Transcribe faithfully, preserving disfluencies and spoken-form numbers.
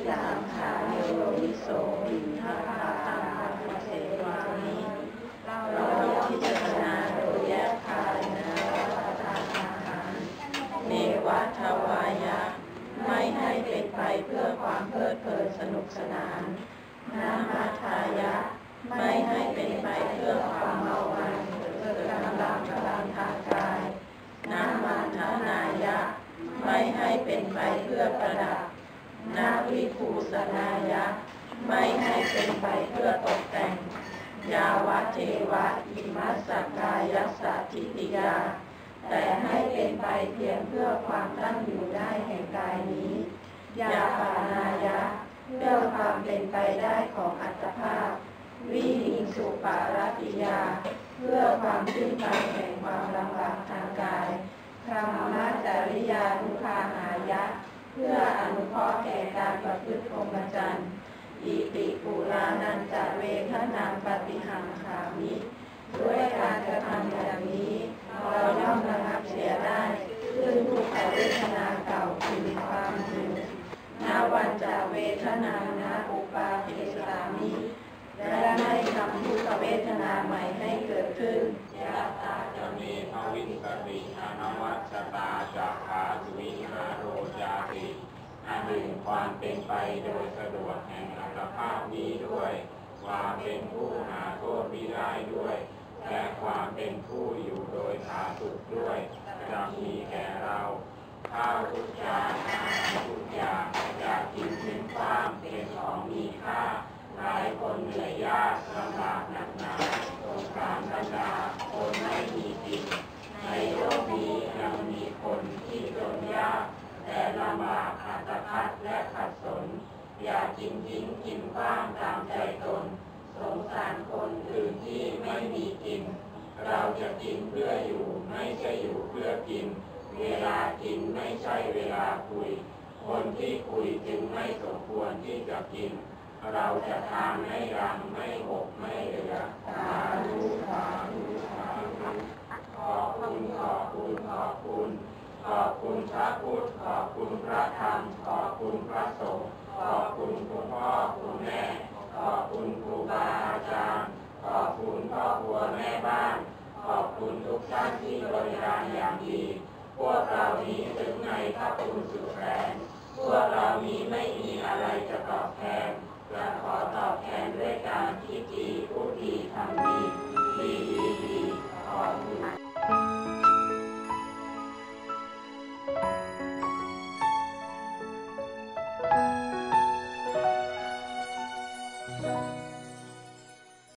สังขาโยนิโสวิภัคตังปฏิเสวามิเราพิจารณาโดยแยกคายนะวัฏฏะอาหารเนวัฏวายะไม่ให้เป็นไปเพื่อความเพลิดเพลินสนุกสนานนามาทายะไม่ให้เป็นไปเพื่อความเมามันเกิดกำลังกำลังทางกายนามาทานายะไม่ให้เป็นไปเพื่อประดับนาวิภูสนายะไม่ให้เป็นไปเพื่อตกแต่งยาวะเทวะอิมัสสกายัสสะทิติยาแต่ให้เป็นไปเพียงเพื่อความตั้งอยู่ได้แห่งกายนี้ยาปานายะเพื่อความเป็นไปได้ของอัตภาพวิหิงสุปารติยาเพื่อความขึ้นไปแห่งความลำบากทางกายธรรมจริยานุภาหายะเพื่ออนุเคราะห์แก่การประพฤติพรหมจรรย์อิติปุรานันจะเวทนาปฏิหังขามิด้วยการกระทำอย่างนี้เราย่อมระงับเสียได้ซึ่งทุกขเวทนาเก่าคือความหิวนาวันจะเวทนานาอุปาเทสามิและไม่ทำทุกขเวทนาใหม่ให้เกิดขึ้นยะตาจะมีภวินกติอนวัชตาจักขาสุวิหารโรจาติอันหนึ่งความเป็นไปโดยสะดวกแห่งอัตภาพนี้ด้วยความเป็นผู้หาโทษมิได้ด้วยและความเป็นผู้อยู่โดยผาสุกด้วยจะมีแก่เราข้าวทุกอย่างอาหารทุกอย่างอยากกินเป็นความเป็นของมีค่าหลายคนเหนื่อยยากลำบากหนักหนาสงสารบรรดาคนไม่มีกินในโลกนี้ยังมีคนที่จนยากแต่ลำบากอัตคัดและขัดสนอยากกินทิ้งกินบ้างตามใจตนสงสารคนอื่นที่ไม่มีกินเราจะกินเพื่ออยู่ไม่ใช่อยู่เพื่อกินเวลากินไม่ใช่เวลาคุยคนที่คุยจึงไม่สมควรที่จะกินเราจะทานไม่รำไม่หกไม่เหลือสาธุสาธุสาธุขอบคุณขอบคุณขอบคุณขอบคุณพระพุทธขอบคุณพระธรรมขอบคุณพระสงฆ์ขอบคุณคุณพ่อคุณแม่ขอบคุณครูบาอาจารย์ขอบคุณพ่อครัวแม่บ้านขอบคุณทุกท่านที่บริการอย่างดีพวกเรานี้ถึงในพระคุณสุดแสนพวกเรานี้ไม่มีอะไรจะตอบแทนจะขอตอบแทนด้วยการคิดดีพูดดีทำดีดีดีดีขอบคุณ